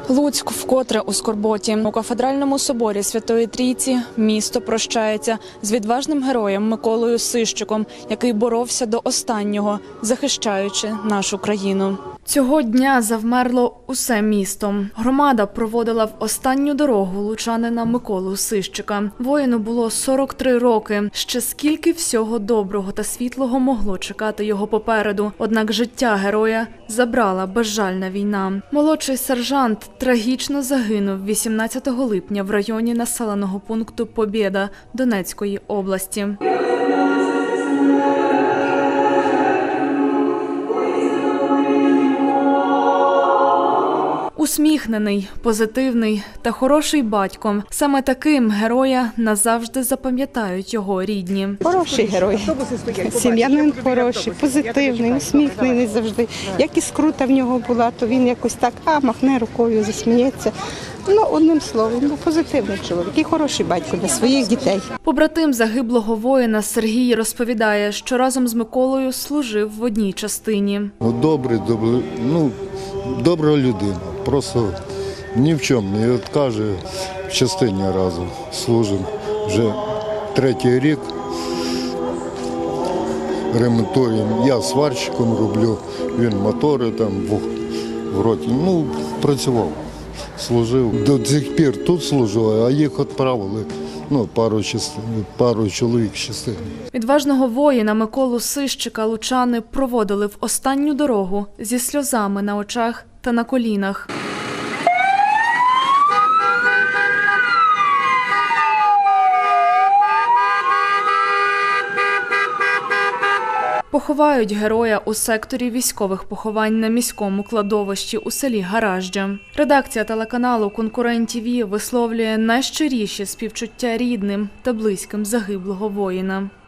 Луцьк вкотре у скорботі. У кафедральному соборі Святої Трійці місто прощається з відважним героєм Миколою Сищиком, який боровся до останнього, захищаючи нашу країну. Цього дня завмерло усе місто. Громада проводила в останню дорогу лучанина Миколу Сищика. Воїну було 43 роки. Ще скільки всього доброго та світлого могло чекати його попереду. Однак життя героя забрала безжальна війна. Молодший сержант трагічно загинув 18 липня в районі населеного пункту Побєда Донецької області. Усміхнений, позитивний та хороший батьком. Саме таким героя назавжди запам'ятають його рідні. Хороший герой, сім'янин хороший, позитивний, усміхнений завжди. Як і скрута в нього була, то він якось так махне рукою, засміється. Одним словом, позитивний чоловік і хороший батько для своїх дітей. Побратим загиблого воїна Сергій розповідає, що разом з Миколою служив в одній частині. Добра людина, просто ні в чому не відкаже, в частині разом служимо. Вже третій рік ремонтуємо. Я сварщиком роблю, він мотори там в роті. Працював, служив. До цих пір тут служив, а їх відправили. Пару чоловік з частини. Відважного воїна Миколу Сищика лучани проводили в останню дорогу зі сльозами на очах та на колінах. Поховають героя у секторі військових поховань на міському кладовищі у селі Гаражджа. Редакція телеканалу «Конкурент ТВ» висловлює найщиріші співчуття рідним та близьким загиблого воїна.